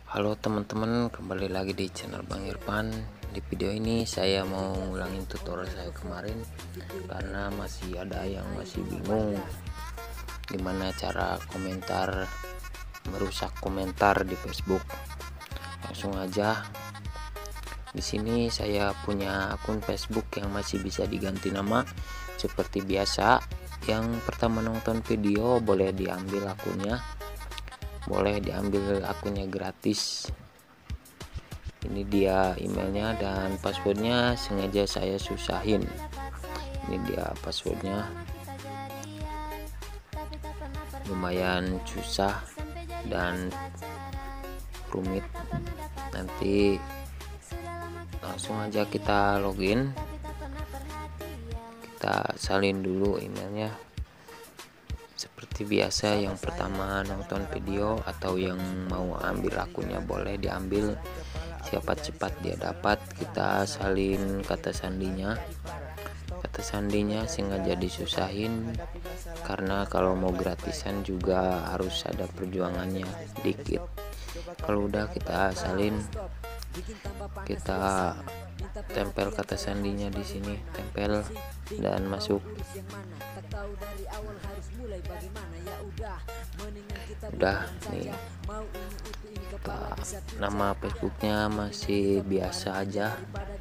Halo teman-teman, kembali lagi di channel Bang Irfan. Di video ini saya mau ngulangin tutorial saya kemarin karena masih ada yang masih bingung gimana cara merusak komentar di Facebook. Langsung aja. Di sini saya punya akun Facebook yang masih bisa diganti nama seperti biasa. Yang pertama nonton video boleh diambil akunnya gratis. Ini dia emailnya dan passwordnya, sengaja saya susahin. Ini dia passwordnya, lumayan susah dan rumit. Nanti langsung aja kita login, kita salin dulu emailnya. Seperti biasa, yang pertama nonton video atau yang mau ambil akunnya boleh diambil, siapa cepat dia dapat. Kita salin kata sandinya sengaja disusahin karena kalau mau gratisan juga harus ada perjuangannya dikit. Kalau udah kita salin, kita tempel kata sandinya di sini, tempel dan masuk. Udah nih, nama Facebooknya masih biasa aja.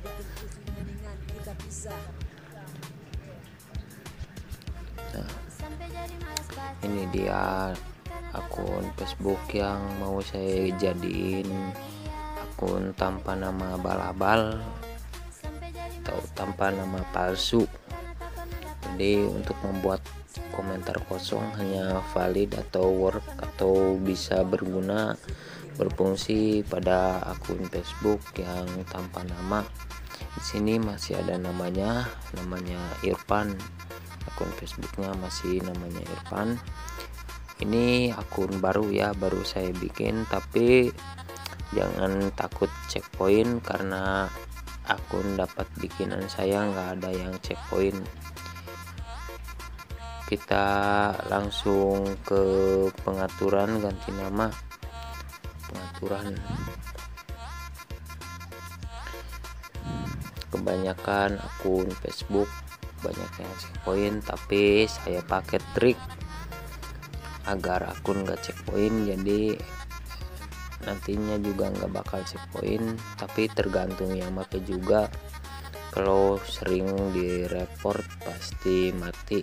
Nah, ini dia akun Facebook yang mau saya jadiin akun tanpa nama abal-abal atau tanpa nama palsu. Jadi untuk membuat komentar kosong hanya valid atau work atau bisa berfungsi pada akun Facebook yang tanpa nama. Di sini masih ada namanya Irfan. Akun Facebooknya masih namanya Irfan. Ini akun baru ya, baru saya bikin, tapi jangan takut checkpoint karena akun dapat bikinan saya nggak ada yang checkpoint. Kita langsung ke pengaturan, ganti nama, pengaturan. Kebanyakan akun Facebook banyak yang checkpoint, tapi saya pakai trik agar akun gak checkpoint, jadi nantinya juga nggak bakal checkpoint. Tapi tergantung yang pakai juga, kalau sering di report pasti mati.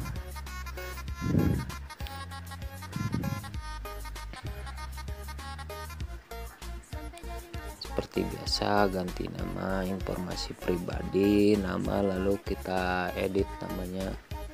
Seperti biasa, ganti nama, informasi pribadi, nama, lalu kita edit namanya.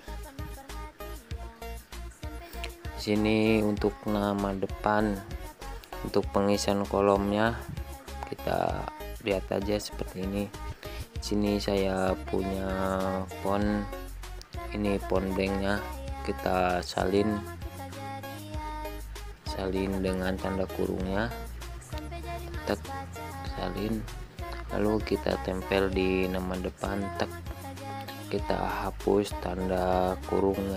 Di sini untuk nama depan, untuk pengisian kolomnya kita lihat aja seperti ini. Di sini saya punya font, ini font blanknya, kita salin dengan tanda kurungnya, tek, salin, lalu kita tempel di nama depan, tek, kita hapus tanda kurungnya,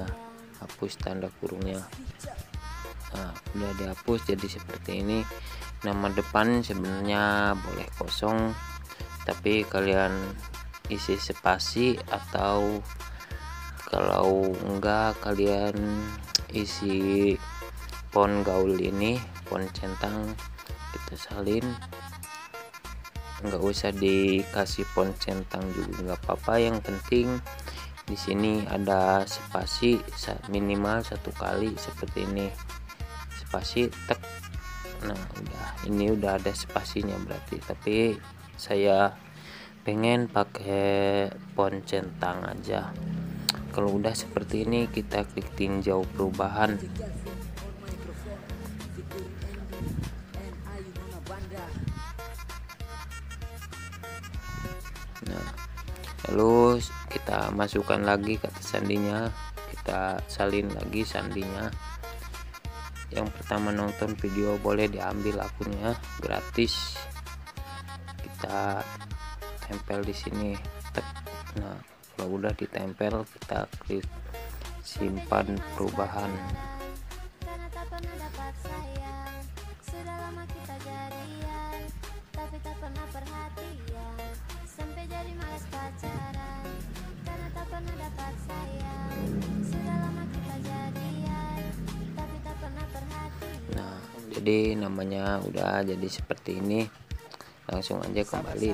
Nah, udah dihapus jadi seperti ini. Nama depan sebenarnya boleh kosong, tapi kalian isi spasi, atau kalau enggak kalian isi font gaul ini, font centang, kita salin. Enggak usah dikasih font centang juga nggak apa-apa, yang penting di sini ada spasi minimal 1 kali seperti ini, spasi, tek. Nah udah, ini udah ada spasinya berarti, tapi saya pengen pakai font centang aja. Kalau udah seperti ini, kita klik tinjau perubahan. Nah, lalu kita masukkan lagi kata sandinya, kita salin lagi sandinya. Yang pertama nonton video boleh diambil akunnya gratis, kita tempel di sini, tek. Nah kalau udah ditempel, kita klik simpan perubahan. Jadi namanya udah jadi seperti ini, langsung aja kembali.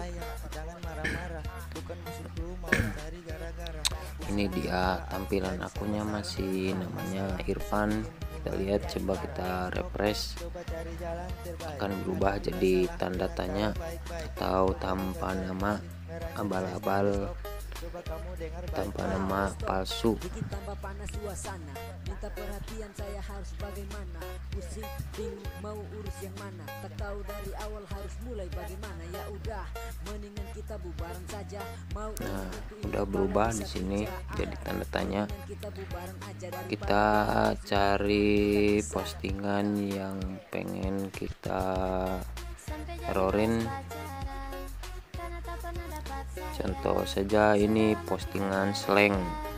Ini dia tampilan akunnya, masih namanya Irfan. Kita lihat, coba kita refresh, akan berubah jadi tanda tanya atau tanpa nama, abal-abal, tanpa nama palsu. Bikin tambah panas suasana, minta perhatian saya harus bagaimana, pusing bingung mau urus yang mana, tak tahu dari awal harus mulai bagaimana. Ya udah, mendingan kita bubaran saja. Mau Nah, udah berubah di sini jadi tanda tanya. Kita cari postingan yang pengen kita errorin. Contoh saja ini postingan slang.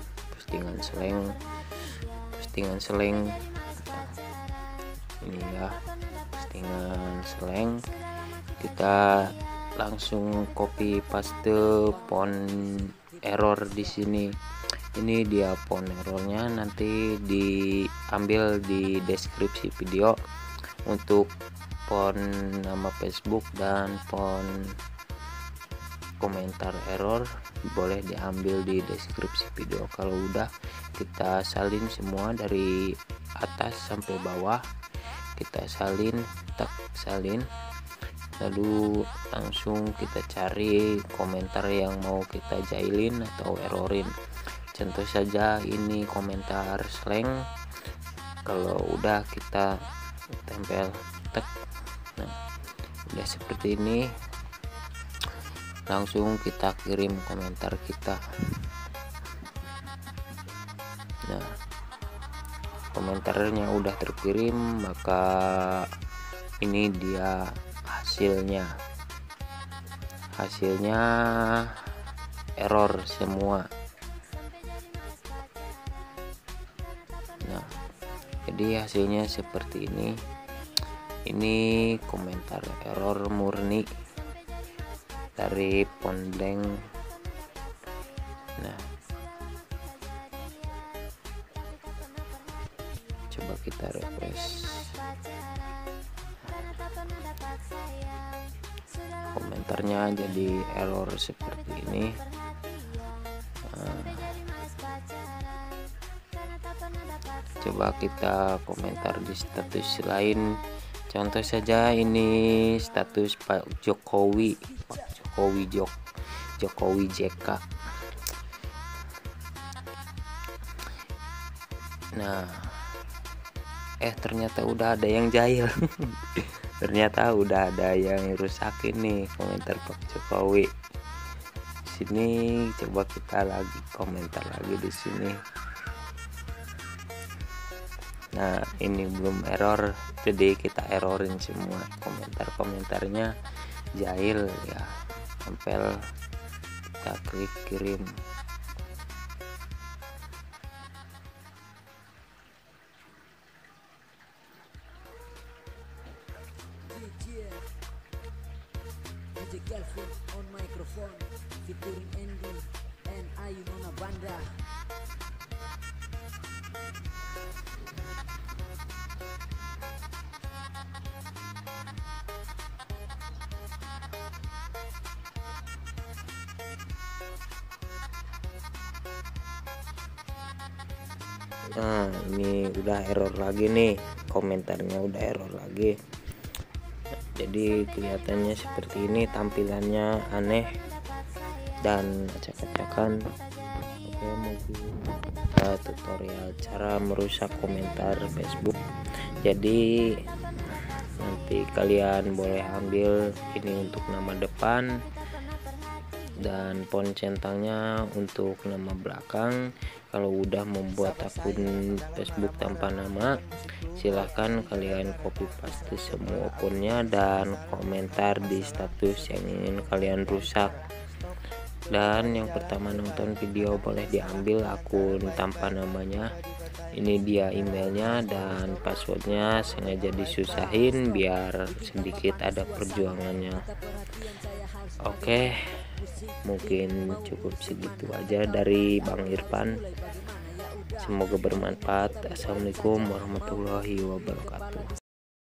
Ini ya, postingan slang. Kita langsung copy paste font error di sini. Ini dia font errornya, nanti diambil di deskripsi video. Untuk font nama Facebook dan font komentar error boleh diambil di deskripsi video. Kalau udah, kita salin semua dari atas sampai bawah, kita salin, salin, lalu langsung kita cari komentar yang mau kita jahilin atau errorin. Contoh saja ini komentar slang. Kalau udah, kita tempel tek. Nah, udah seperti ini, langsung kita kirim komentar kita. Nah, komentarnya udah terkirim, maka ini dia hasilnya error semua. Nah, jadi hasilnya seperti ini komentar error murni dari Pondeng. Nah, coba kita refresh, komentarnya jadi error seperti ini. Coba kita komentar di status lain. Contoh saja ini status Pak Jokowi JK. Nah, ternyata udah ada yang jahil. Ternyata udah ada yang rusakin nih komentar Pak Jokowi. Sini coba kita lagi komentar lagi di sini. Nah, ini belum error, jadi kita errorin semua komentarnya jahil ya. Tempel, kita klik kirim. on microphone featuring Andy and Ayu Nona Banda. Nah, ini udah error lagi nih, komentarnya udah error lagi. Jadi kelihatannya seperti ini, tampilannya aneh dan acak-acakan. Oke, mungkin tutorial cara merusak komentar Facebook. Jadi nanti kalian boleh ambil ini untuk nama depan dan font centangnya untuk nama belakang. Kalau udah membuat akun Facebook tanpa nama, silahkan kalian copy paste semua akunnya dan komentar di status yang ingin kalian rusak. Dan yang pertama nonton video boleh diambil akun tanpa namanya. Ini dia emailnya dan passwordnya, sengaja disusahin biar sedikit ada perjuangannya. Oke, mungkin cukup segitu aja dari Bang Irfan. Semoga bermanfaat. Assalamualaikum warahmatullahi wabarakatuh.